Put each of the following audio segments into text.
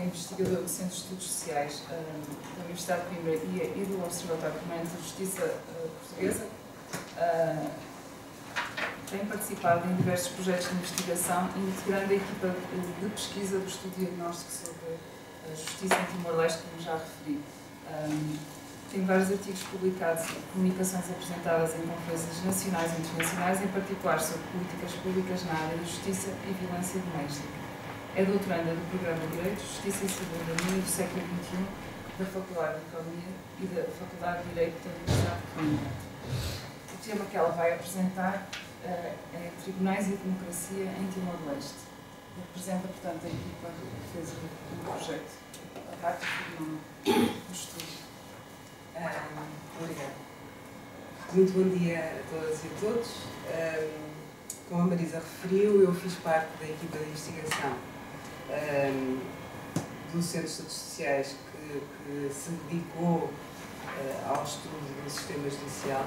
investigador do Centro de Estudos Sociais da Universidade de Coimbra e do Observatório Permanente de Justiça Portuguesa. Tem participado em diversos projetos de investigação, integrando a equipa de pesquisa do estudo diagnóstico sobre a justiça em Timor-Leste, como já referi. Tem vários artigos publicados e comunicações apresentadas em conferências nacionais e internacionais, em particular sobre políticas públicas na área de justiça e violência doméstica. É doutoranda do Programa de Direito, Justiça e Cidadania do século XXI da Faculdade de Economia e da Faculdade de Direito da Universidade de Coimbra. O tema que ela vai apresentar é Tribunais e Democracia em Timor-Leste. Representa, portanto, a equipa que fez o projeto. A parte do estudo. Obrigada. Muito bom dia a todas e a todos. Como a Marisa referiu, eu fiz parte da equipa de investigação do Centro de Estudos Sociais que se dedicou ao estudo do sistema judicial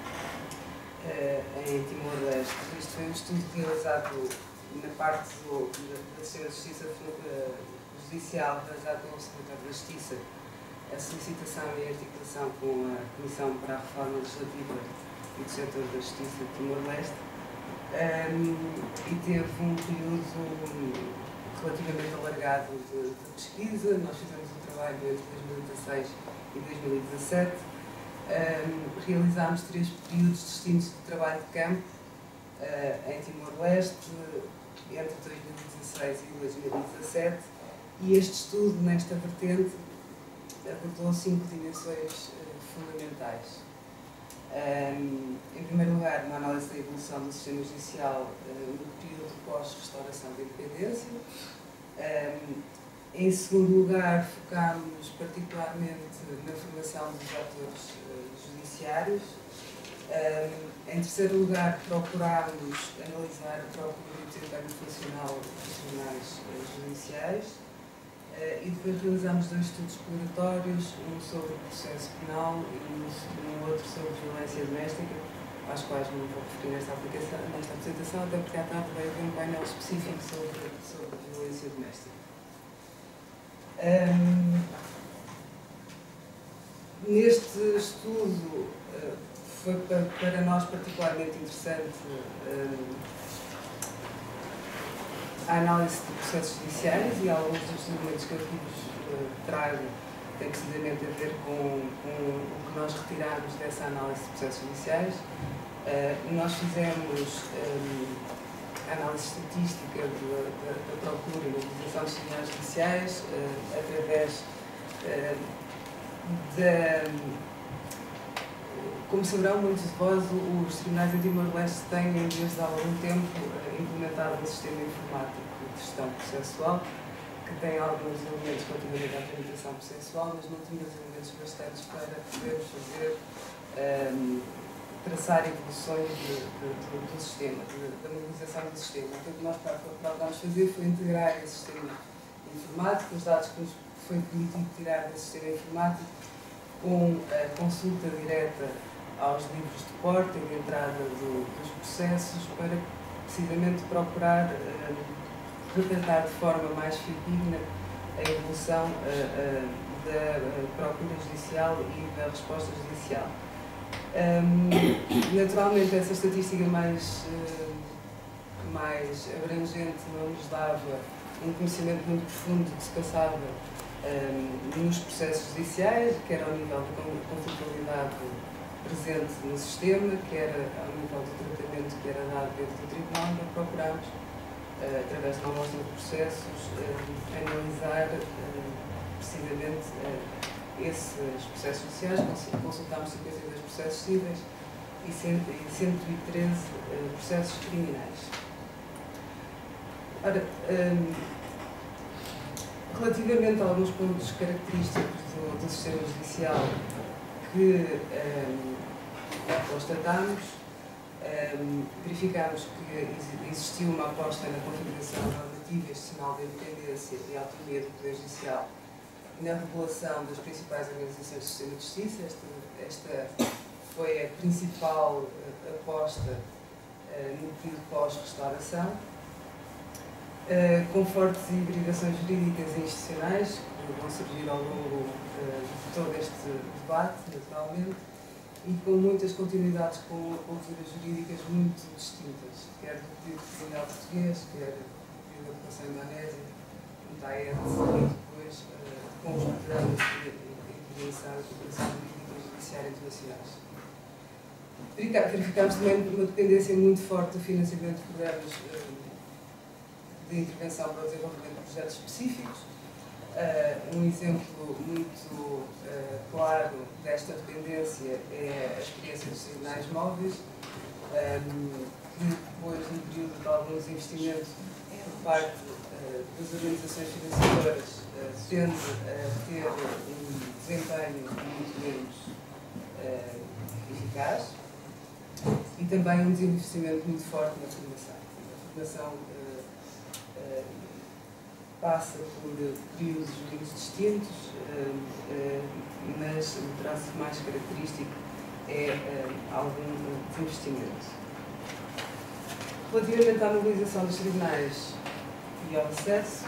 em Timor-Leste. Este foi um estudo realizado na parte do sistema de justiça judicial, realizado pelo Observatório da Justiça, a solicitação e a articulação com a Comissão para a Reforma Legislativa e do Setor da Justiça de Timor-Leste, e teve um período relativamente alargado de pesquisa. Nós fizemos um trabalho entre 2016 e 2017. Realizámos 3 períodos distintos de trabalho de campo em Timor-Leste, entre 2016 e 2017, e este estudo, nesta vertente, abordou 5 dimensões fundamentais. Em primeiro lugar, uma análise da evolução do sistema judicial no período pós-restauração da independência. Em segundo lugar, focámos particularmente na formação dos atores judiciários. Em terceiro lugar, procurámos analisar a procura e o desempenho funcional dos tribunais judiciais. E depois realizámos 2 estudos exploratórios, um sobre o processo penal e um outro sobre violência doméstica, às quais não vou referir nesta apresentação, até porque à tarde vai haver um painel específico sobre violência doméstica. Neste estudo foi para nós particularmente interessante a análise de processos judiciais, e alguns dos documentos que eu trago têm precisamente a ver com o que nós retiramos dessa análise de processos judiciais. Nós fizemos análise estatística da procura e mobilização dos tribunais judiciais através como saberão muitos de vós, os tribunais em Timor-Leste têm desde há algum tempo implementado um sistema informático de gestão processual que tem alguns elementos relativamente à tramitação processual, mas não tinha os elementos bastantes para podermos fazer traçar evoluções do sistema, da mobilização do sistema. Então, o que nós procurámos fazer foi integrar esse sistema informático, os dados que nos foi permitido tirar desse sistema informático, com a consulta direta aos livros de porta e de entrada dos processos, para precisamente procurar retratar de forma mais fidedigna a evolução da procura judicial e da resposta judicial. Naturalmente, essa estatística mais abrangente não nos dava um conhecimento muito profundo do que se passava nos processos judiciais, quer ao nível da conflitualidade presente no sistema, quer ao nível do tratamento que era dado dentro do tribunal. Nós procurámos, através de uma amostra de processos, analisar precisamente esses processos judiciais. Consultámos 52 processos cíveis e 113 processos criminais. Ora, relativamente a alguns pontos característicos do sistema judicial que constatámos, verificámos que existiu uma aposta na configuração normativa e institucional da independência e autonomia do Poder Judicial e na regulação das principais organizações do sistema de justiça. Esta foi a principal aposta no período pós-restauração. com fortes hibridações jurídicas e institucionais que vão surgir ao longo de todo este debate, naturalmente, e com muitas continuidades com culturas jurídicas muito distintas, quer do período colonial português, quer do período da ocupação indonésia, do Taet, e depois com os programas de integração e cooperação jurídica e judiciária internacionais. Verificámos também uma dependência muito forte do financiamento de programas de intervenção para o desenvolvimento de projetos específicos. Um exemplo muito claro desta dependência é a experiência dos tribunais móveis, que depois, no período de alguns investimentos por parte das organizações financiadoras, tende a ter um desempenho muito menos eficaz, e também um desinvestimento muito forte na formação. A formação passa por períodos jurídicos distintos, mas o traço mais característico é algum desinvestimento. Relativamente à mobilização dos tribunais e ao acesso,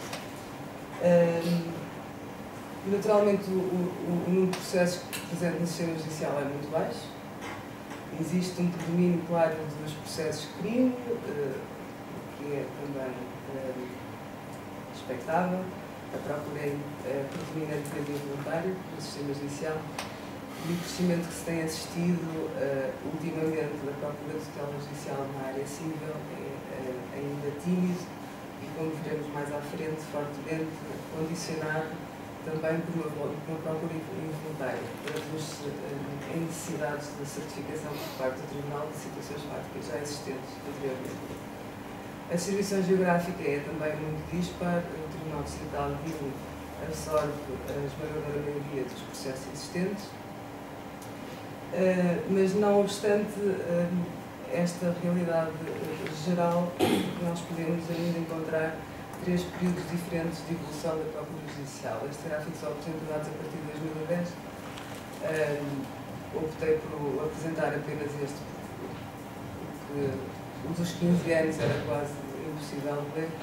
naturalmente o número de processos presente no sistema judicial é muito baixo. Existe um predomínio claro dos processos de crime, que é também expectável. A procura é predominantemente involuntária no sistema judicial, e o crescimento que se tem assistido ultimamente da procura de tutela judicial na área civil é ainda tímido e, como veremos mais à frente, fortemente condicionado também por uma procura involuntária. Traduz-se em necessidades de certificação por parte do Tribunal de situações fáticas já existentes anteriormente. A distribuição geográfica é também muito dispar. O Tribunal Distrital de Viseu absorve a esmagadora maioria dos processos existentes, mas não obstante esta realidade geral, nós podemos ainda encontrar três períodos diferentes de evolução da procura judicial. Este gráfico só apresenta dados a partir de 2010. Optei por apresentar apenas este, porque o dos 15 anos era quase impossível de ler.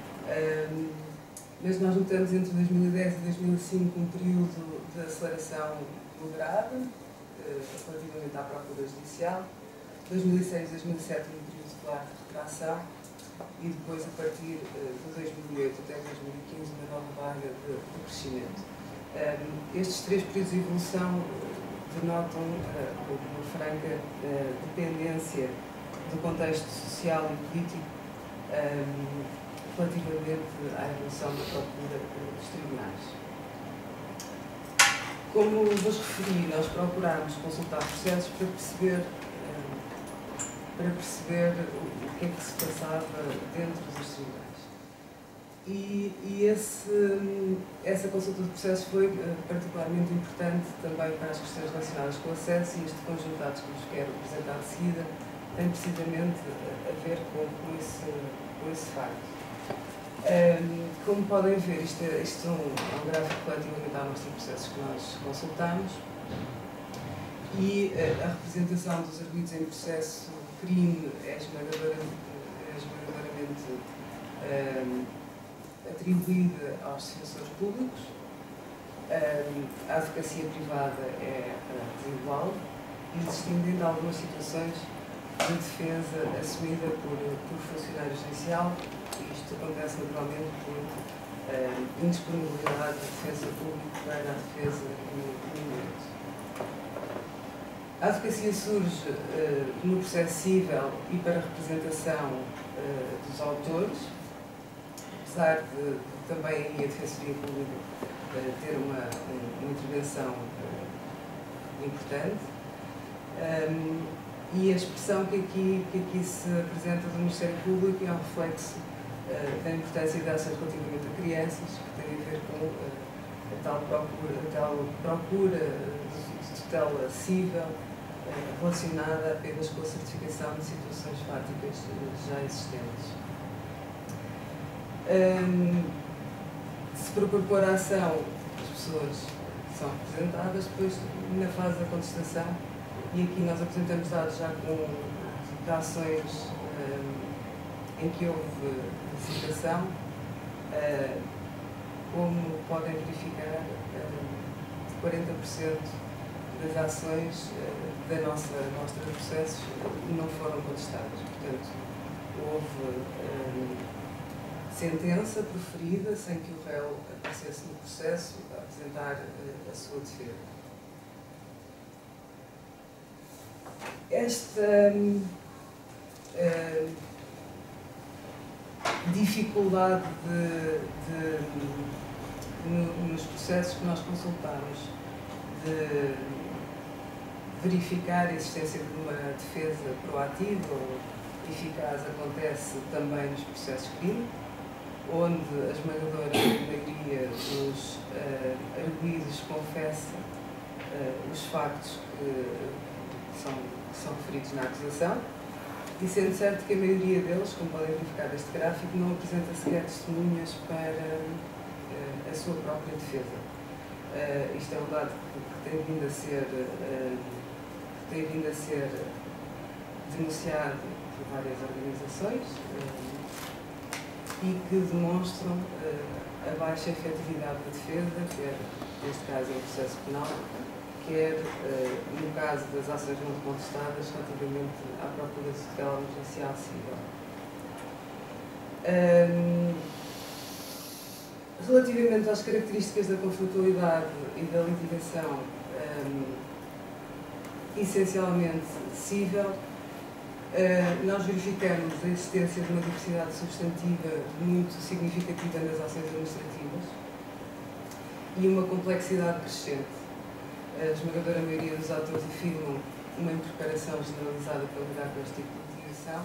Mas nós notamos entre 2010 e 2005 um período de aceleração moderada relativamente à procura judicial. 2006 e 2007 um período de claro de retração, e depois, a partir de 2008 até 2015, uma nova vaga de crescimento. Estes três períodos de evolução denotam uma franca dependência do contexto social e político relativamente à evolução da procura dos tribunais. Como vos referi, nós procurámos consultar processos para perceber o que é que se passava dentro dos tribunais. E essa consulta de processos foi particularmente importante também para as questões relacionadas com o acesso, e este conjunto de dados que vos quero apresentar de seguida tem precisamente a ver com esse facto. Como podem ver, isto é um gráfico relativamente à amostra de processos que nós consultamos, e a representação dos arguidos em processo de crime é esmagadoramente atribuída aos defensores públicos. A advocacia privada é desigual, existindo ainda algumas situações de defesa assumida por funcionário judicial, e isto acontece naturalmente por indisponibilidade da defesa pública para a defesa no momento. A advocacia surge no processo civil e para a representação dos autores, apesar de também aí a Defensoria Pública ter uma intervenção importante. E a expressão que aqui se apresenta do Ministério Público é um reflexo da importância de ações relativamente a crianças, que tem a ver com a tal procura de tutela civil relacionada apenas com a certificação de situações fáticas já existentes. Se por propor a ação, as pessoas são representadas, depois na fase da contestação, e aqui nós apresentamos dados já com ações em que houve licitação, como podem verificar, 40% das ações da nossa amostra de processos não foram contestadas. Portanto, houve sentença proferida sem que o réu aparecesse no processo a apresentar a sua defesa. Esta dificuldade nos processos que nós consultamos de verificar a existência de uma defesa proativa ou eficaz acontece também nos processos de crime, onde a esmagadora maioria dos arguidos confessa os factos que são referidos na acusação, e sendo certo que a maioria deles, como podem verificar deste gráfico, não apresenta sequer testemunhas para a sua própria defesa. Isto é um dado que tem vindo a ser denunciado por várias organizações e que demonstram a baixa efetividade da defesa, quer neste caso em processo penal, quer no caso das ações não contestadas relativamente à procura de tutela emergencial civil. Relativamente às características da conflitualidade e da litigação essencialmente cível, nós verificamos a existência de uma diversidade substantiva muito significativa nas ações administrativas e uma complexidade crescente. A esmagadora maioria dos autores afirmam uma impreparação generalizada para lidar com este tipo de litigação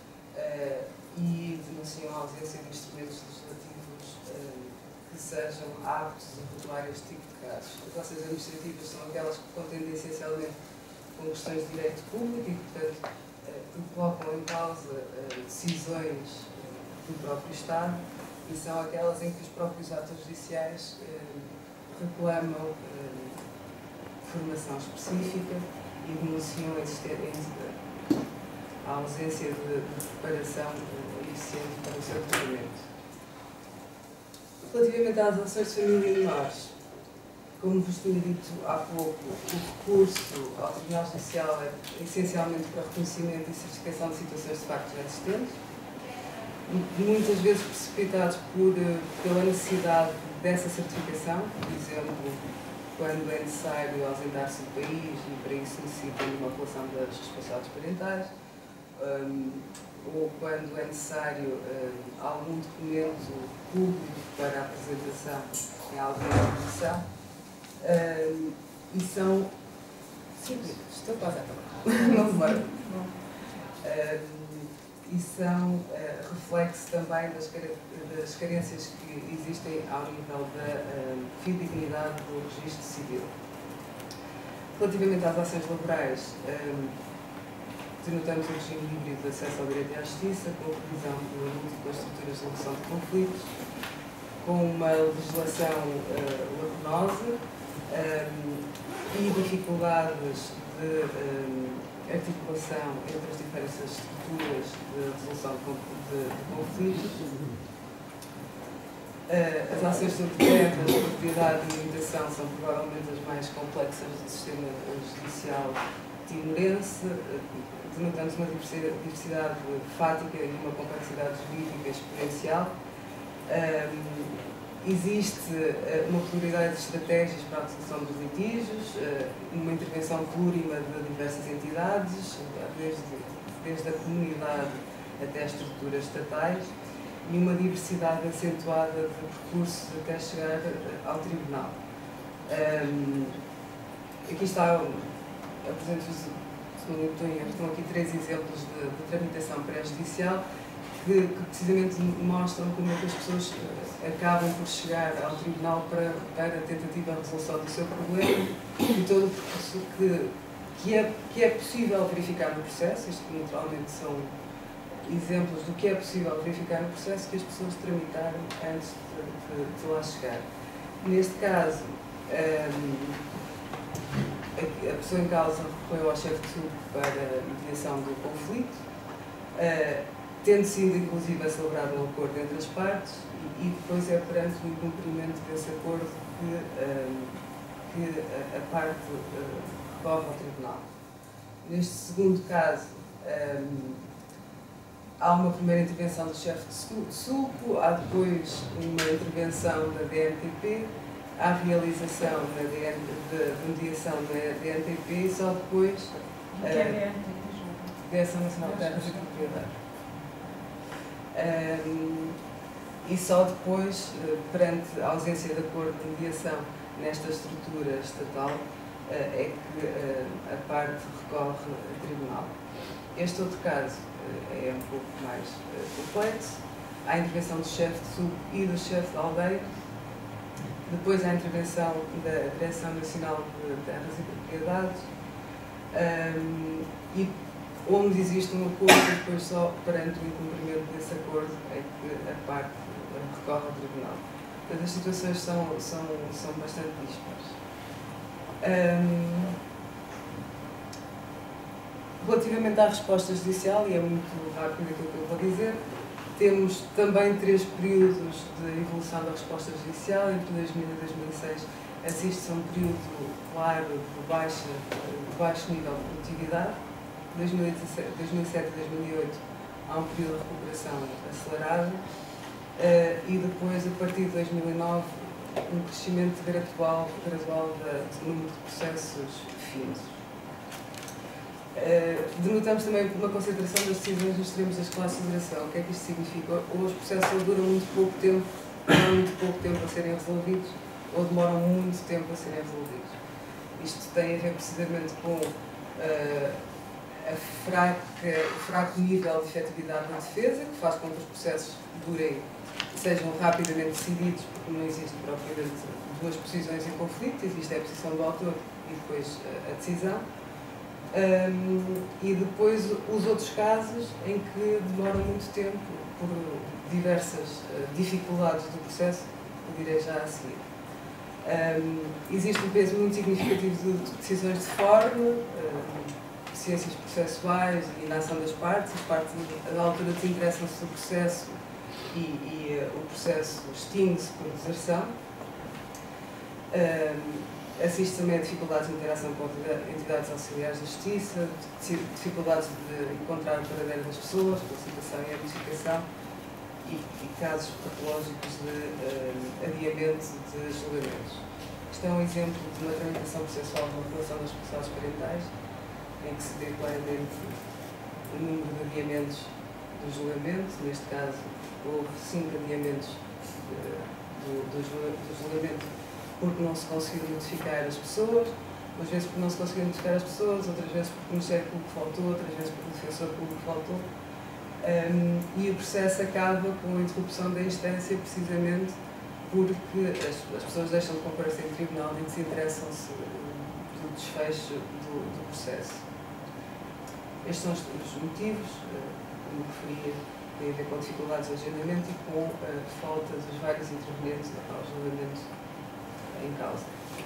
e denunciam a ausência de instrumentos legislativos que sejam aptos a regular este tipo de casos. As ações administrativas são aquelas que contendem essencialmente com questões de direito público e, portanto, que colocam em causa decisões do próprio Estado, e são aquelas em que os próprios atos judiciais reclamam formação específica e denunciam a ausência de preparação eficiente para o seu tratamento. Relativamente às ações de família menores, como vos tinha dito há pouco, o recurso ao Tribunal Judicial é essencialmente para reconhecimento e certificação de situações de facto já existentes, muitas vezes precipitados pela necessidade dessa certificação, por exemplo, quando é necessário ausentar-se do país e para isso necessitam de uma apelação das responsabilidades parentais, ou quando é necessário algum documento público para a apresentação em alguma instituição. E são... Sim, estou quase a acabar. Não demora. E são reflexo também das carências que existem ao nível da fidedignidade do registro civil. Relativamente às ações laborais, denotamos o regime híbrido de acesso ao direito e à justiça, com a previsão de múltiplas estruturas de resolução de conflitos, com uma legislação lacunosa e dificuldades de articulação entre as diferentes estruturas de resolução de conflitos. As ações sobre terras, propriedade e limitação são provavelmente as mais complexas do sistema judicial timorense. Denotamos uma diversidade fática e uma complexidade jurídica exponencial. Existe uma pluralidade de estratégias para a resolução dos litígios, uma intervenção plurima de diversas entidades, desde a comunidade até as estruturas estatais, e uma diversidade acentuada de percursos até chegar ao tribunal. Aqui está, apresento-vos, se não estou em erro, estão aqui 3 exemplos de tramitação pré-judicial que precisamente mostram como é que as pessoas acabam por chegar ao tribunal para a tentativa de resolução do seu problema e todo o percurso que é possível verificar no processo. Isto naturalmente são exemplos do que é possível verificar no processo que as pessoas tramitaram antes de lá chegar. Neste caso, a pessoa em causa recorreu ao chefe de turno para a mediação do conflito. tendo sido inclusive celebrado um acordo entre as partes, e depois é perante o incumprimento desse acordo que a parte recorre ao tribunal. Neste segundo caso, há uma primeira intervenção do chefe de sulco, há depois uma intervenção da DNTP, há a realização de mediação da DNTP e só depois Direção Nacional de Terras e Propriedade. E só depois, perante a ausência de acordo de mediação nesta estrutura estatal, é que a parte recorre ao tribunal. Este outro caso é um pouco mais complexo. Há a intervenção do chefe de sul e do chefe de aldeia. Depois há a intervenção da Direção Nacional de Terras e Propriedades. E onde existe um acordo, depois só perante o incumprimento desse acordo é que a parte recorre ao tribunal. Portanto, as situações são bastante dispares. Relativamente à resposta judicial, e é muito rápido aquilo que eu vou dizer, temos também 3 períodos de evolução da resposta judicial. Entre 2000 e 2006 assiste-se a um período claro de baixo nível de produtividade. 2007 e 2008 há um período de recuperação acelerado e depois, a partir de 2009, um crescimento gradual do número de processos finos. Denotamos também uma concentração das decisões nos extremos das classes de duração. O que é que isto significa? Ou os processos duram muito pouco tempo, demoram muito pouco tempo a serem resolvidos, ou demoram muito tempo a serem resolvidos. Isto tem a ver precisamente com o fraco nível de efetividade da defesa, que faz com que os processos sejam rapidamente decididos, porque não existe propriamente 2 posições em conflito, existe a posição do autor e depois a decisão. E depois os outros casos em que demoram muito tempo por diversas dificuldades do processo, que direi já a seguir. Existe um peso muito significativo de decisões de forma, ciências processuais e na ação das partes. As partes, à altura, desinteressam-se do processo e o processo extingue-se por deserção. Assiste também a dificuldades de interação com entidades auxiliares da justiça, dificuldades de encontrar o paradeiro das pessoas, citação e identificação, e casos patológicos de adiamento de julgamentos. Isto é um exemplo de uma tramitação processual de regulação das responsabilidades parentais, em que se vê claramente o número de adiamentos do julgamento. Neste caso, houve 5 adiamentos do julgamento porque não se conseguiu notificar as pessoas, umas vezes porque não se conseguiu notificar as pessoas, outras vezes porque o Ministério Público faltou, outras vezes porque o Defensor Público faltou. E o processo acaba com a interrupção da instância precisamente porque as pessoas deixam de comparecer em tribunal e desinteressam-se do desfecho do processo. Estes são os motivos, como referia, têm a ver com dificuldades de agendamento e com a falta dos vários intervenientes ao julgamento em causa.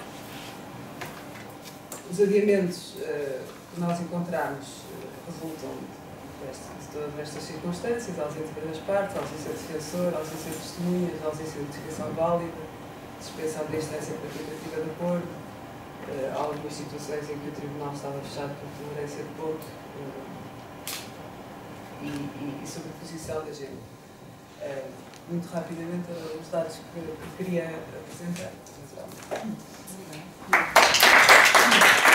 Os adiamentos que nós encontramos resultam de todas estas circunstâncias: a ausência das partes, a ausência de defensor, a ausência de testemunhas, a ausência de notificação válida, suspensão da instância para a tentativa de acordo, algumas situações em que o tribunal estava fechado por tolerância de ponto e sobreposição da gente. Muito rapidamente, os dados que queria apresentar.